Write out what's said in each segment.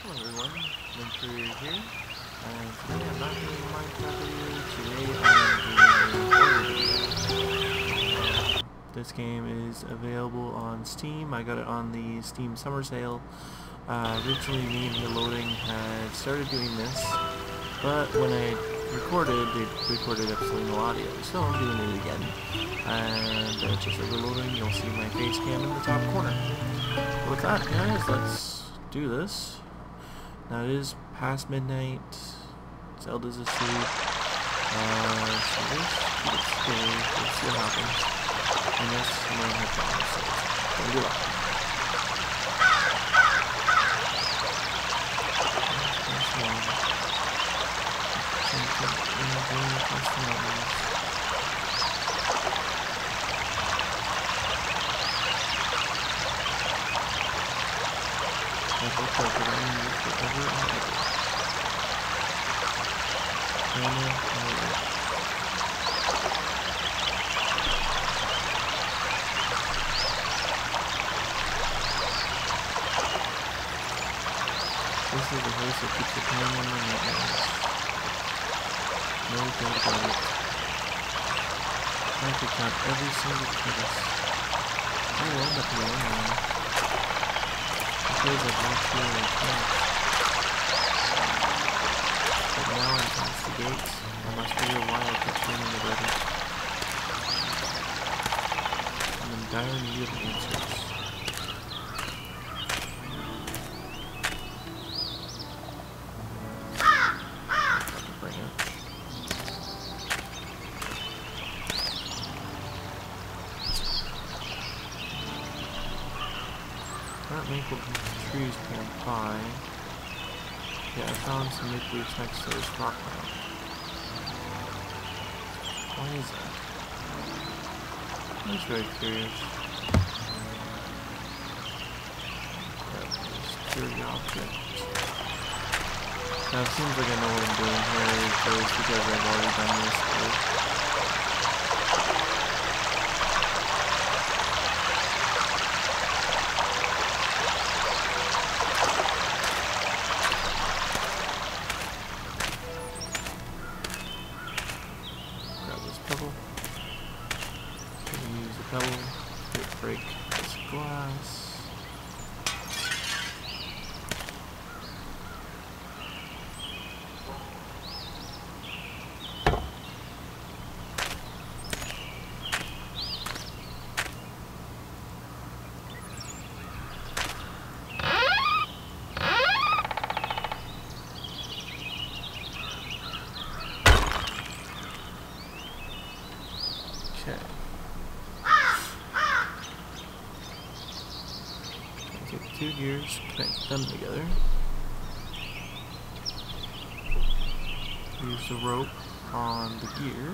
Hello everyone, Venture here, and today I'm not doing a Minecraft video, today I am doing a horror video. This game is available on Steam. I got it on the Steam Summer Sale. Originally me and Loading had started doing this, but when I recorded, they recorded absolutely no audio, so I'm doing it again. And just like Loading, you'll see my face cam in the top corner. With that, guys, let's do this. Now it is past midnight. Zelda's asleep. So let's keep it scary. Let's see what happens. And yes, I'm gonna have fun, so don't do that. I looked up that I need forever and ever. This is the house that keeps the pain in my nightmares. No doubt about it. I could count every single crevice. I will end up here anyway. Because I've walked through in camp. But now I'm past the gates. I must figure why I kept turning the ready. I'm in dire need of answers. Bring it. That maple trees came by. Yeah, I found some maple leaves next to this rock pile. Why is that? I'm just very curious. Yeah, security object. Now it seems like I know what I'm doing here, but it's because I've already done this before. Use the pebble to break this glass. Okay. Take two gears, connect them together. Use the rope on the gear.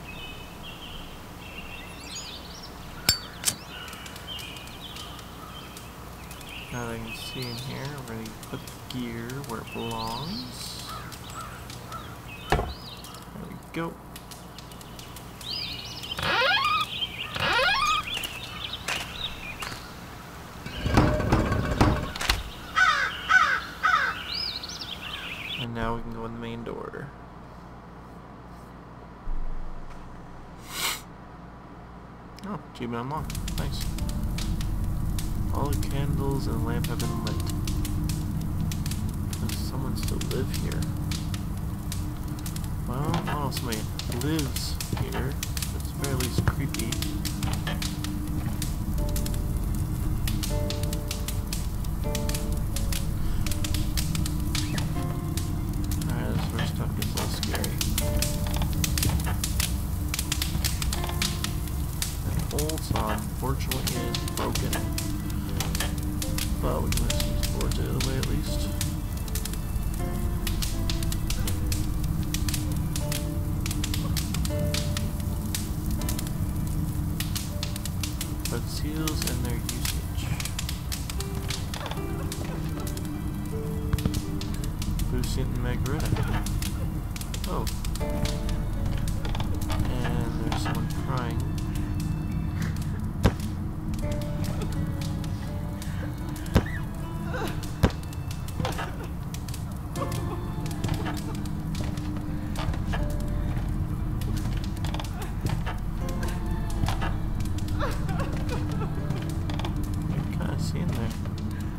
Now that I can see in here, we're going to put the gear where it belongs. There we go. And now we can go in the main door. Oh, achievement unlocked. Nice. All the candles and the lamp have been lit. Does someone still live here? Well, I don't know if somebody lives here. It's very least creepy. Unfortunately, it is broken, but we can move these boards out of the way at least. But seals and their usage. Boosting and Margarita. Oh. And there's someone crying.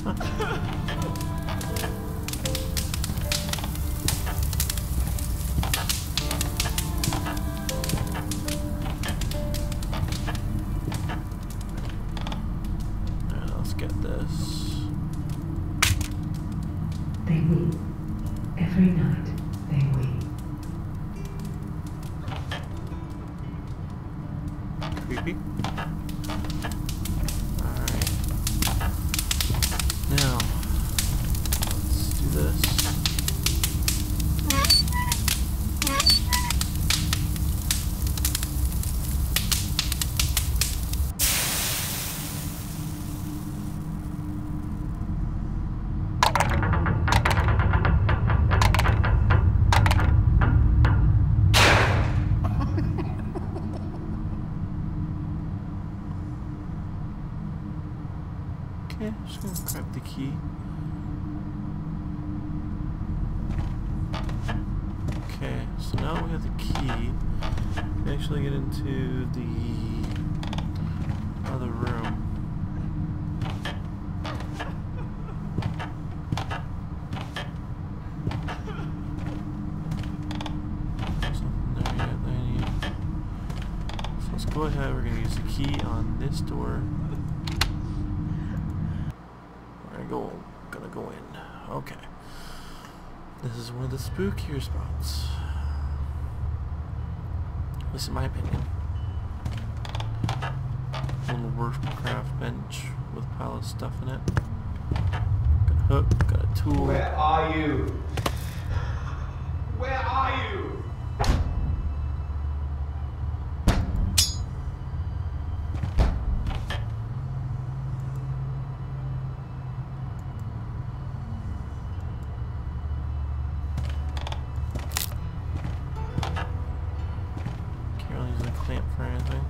Let's get this. They weep. Every night they weep. Creepy. Alright. Now, let's do this. Okay, I'm just gonna grab the key. Okay, so now we have the key. We actually get into the other room. Something there yet that I need. So let's go ahead, we're gonna use the key on this door. Gonna go in. Okay. This is one of the spookier spots. At least in my opinion. A little workcraft bench with a pile of stuff in it. Got a hook, got a tool. Where are you? Where are you? Clamp for anything.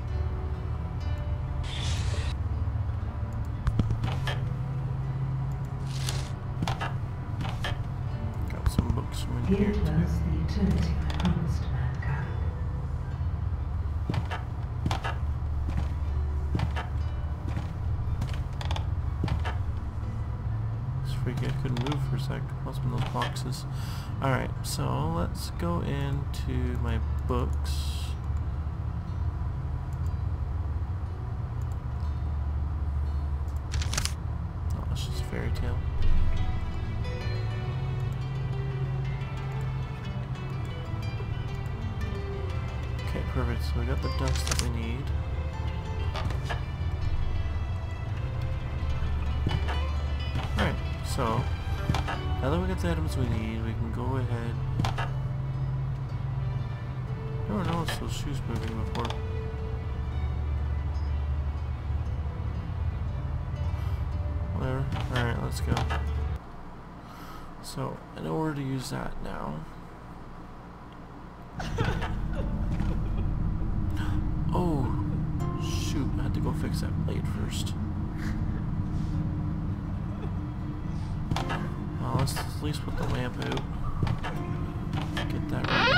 Got some books from in here Here dwells the eternity I promised mankind. This freaky, I couldn't move for a sec. Must have been those boxes. Alright, so let's go into my books. Fairy tale. Okay, perfect. So we got the dust that we need. Alright, so now that we got the items we need, we can go ahead. I never noticed those shoes moving before. Whatever. Alright, let's go. So, I know where to use that now. Oh, shoot. I had to go fix that blade first. Well, let's at least put the lamp out. Get that right.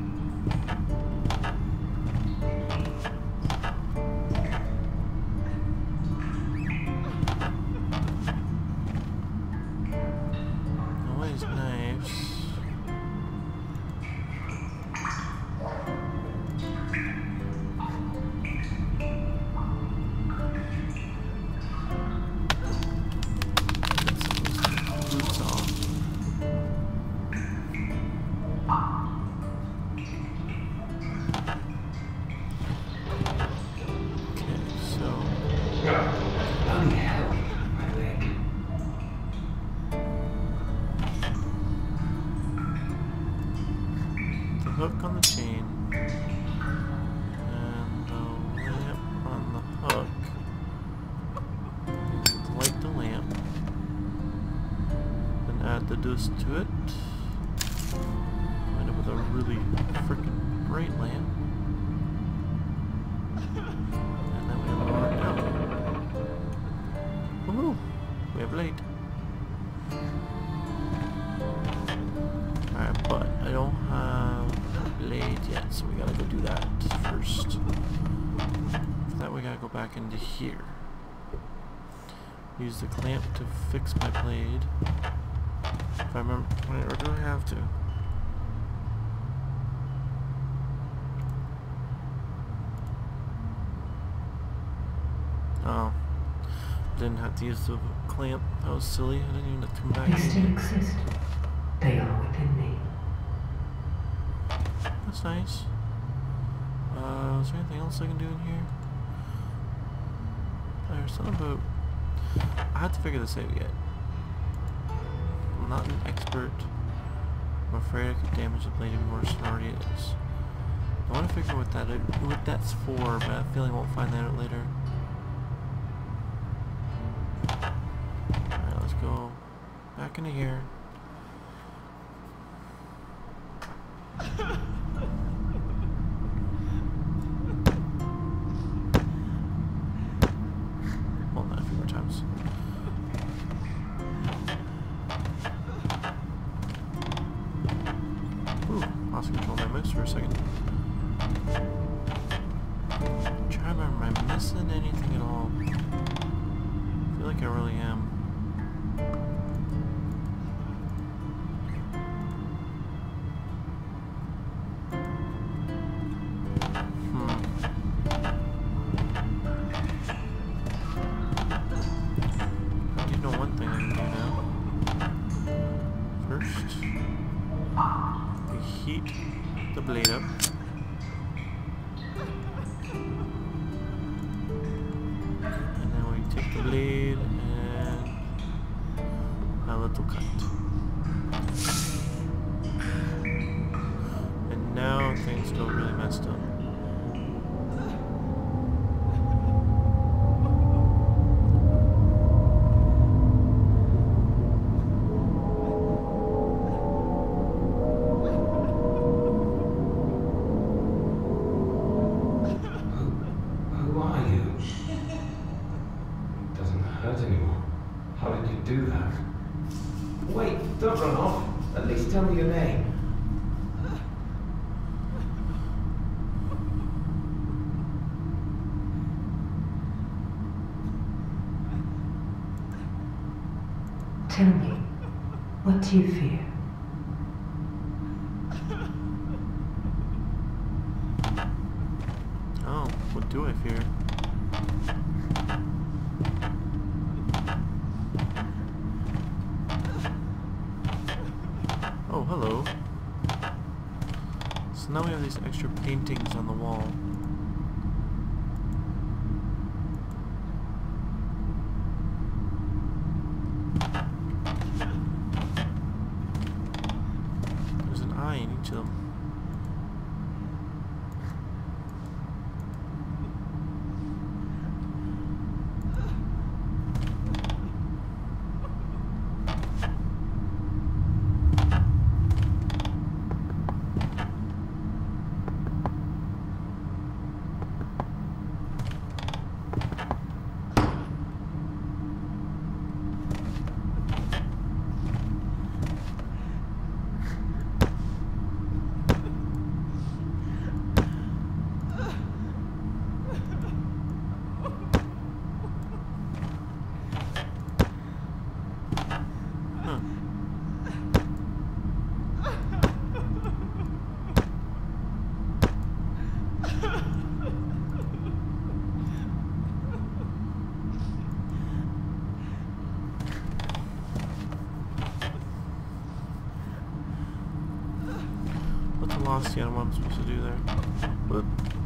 Hook on the chain and the lamp on the hook. Light the lamp, then add the dust to it. Wind up with a really freaking bright lamp, and then we have it worked out. Woohoo! We have light. Alright, but I don't have blade yet, so we gotta go do that first. For that we gotta go back into here. use the clamp to fix my blade. If I remember, or do I have to? Oh, didn't have to use the clamp. That was silly. I didn't even have to come back. They still exist. They are within me. That's nice. Is there anything else I can do in here? There's something about... I have to figure this out yet. I'm not an expert. I'm afraid I could damage the blade even worse than it already is. I want to figure what that's for, but I have a feeling I won't find that out later. Alright, let's go back into here. Hold that a few more times. Ooh, lost control of my mouse for a second. I'm trying to remember, am I missing anything at all? I feel like I really am. The blade up. And then we take the blade and a little cut. And now things go really messed up. Do that. Wait, don't run off. At least tell me your name. Tell me, what do you fear? Oh, what do I fear? Oh, hello. So now we have these extra paintings on the wall. There's an eye in each of them. Lost yet on what I'm supposed to do there. But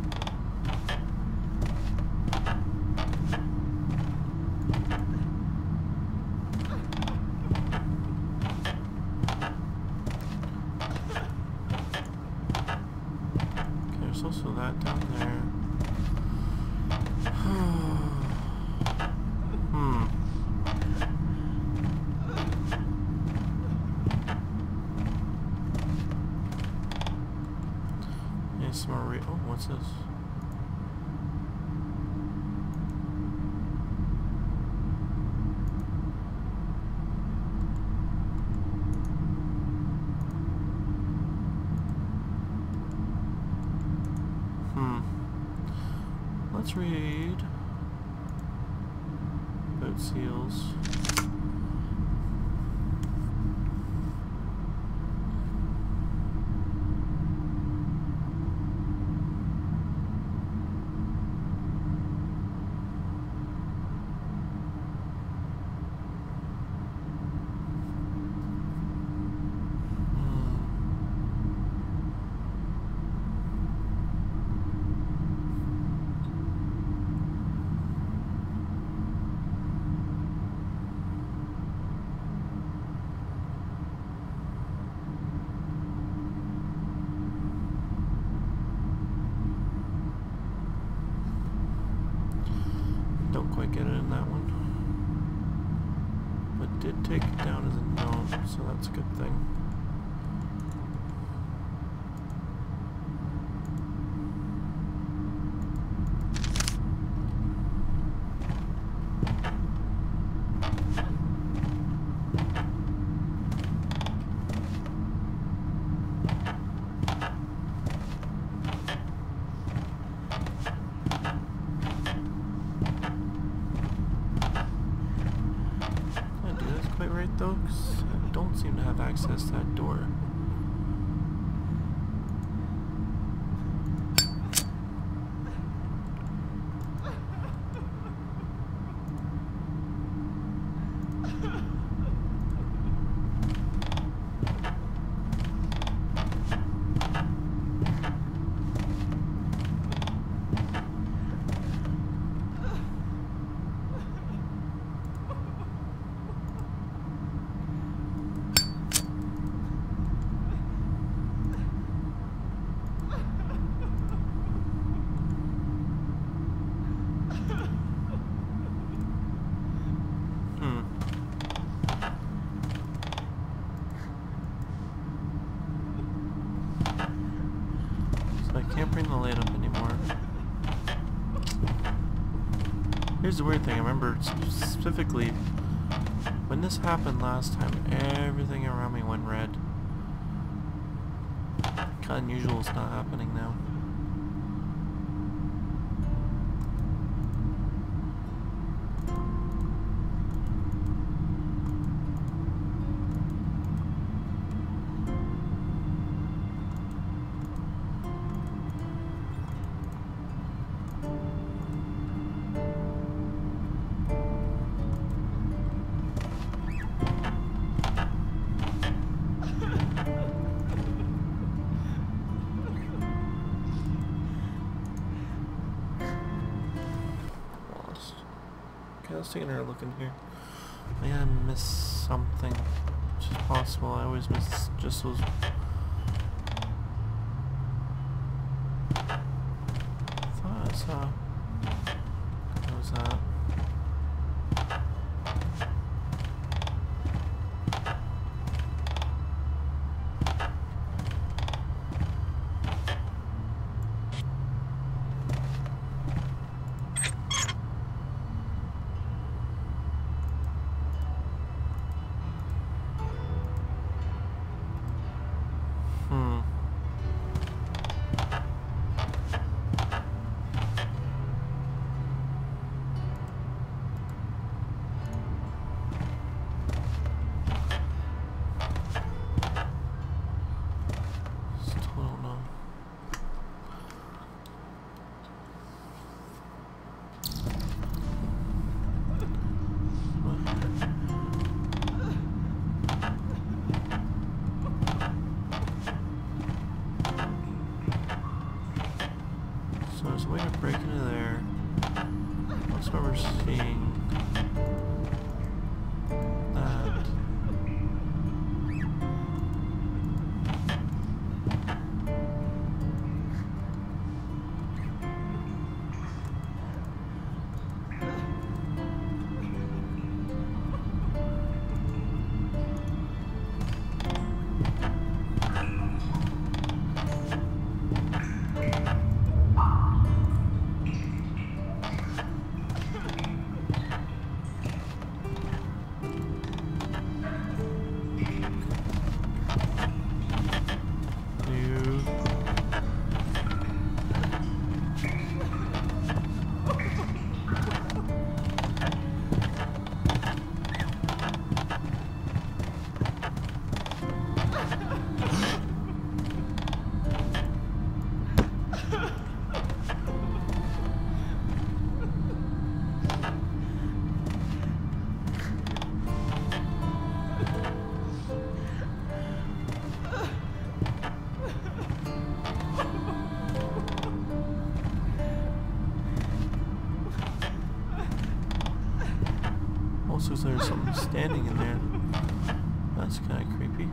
okay, there's also that down there. Oh, what's this? Let's read about out seals. Don't quite get it in that one. But did take it down as a note, so that's a good thing. Though, 'cause I don't seem to have access to that door. I can't bring the light up anymore. Here's the weird thing, I remember specifically when this happened last time, everything around me went red. Kind of unusual is not happening now. Okay, let's take another look in here. Maybe I missed something, which is possible. I always miss just those. I thought I saw. What was that? standing in there. That's kind of creepy.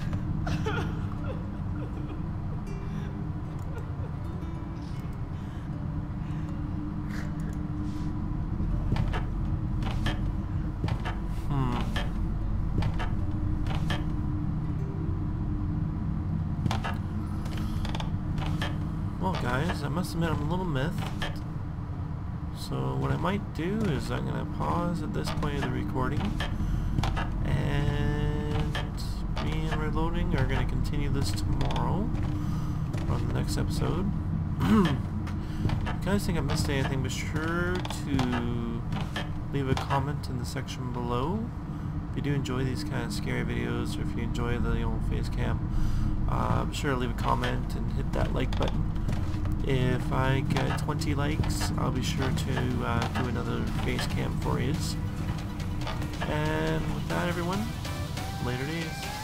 Well guys, I must admit I'm a little miffed. So what I might do is I'm going to pause at this point of the recording, and me and Reloading are going to continue this tomorrow on the next episode. If you guys think I missed anything, be sure to leave a comment in the section below. If you do enjoy these kind of scary videos, or if you enjoy the old face cam, be sure to leave a comment and hit that like button. If I get 20 likes, I'll be sure to do another face cam for you. And with that, everyone, later days.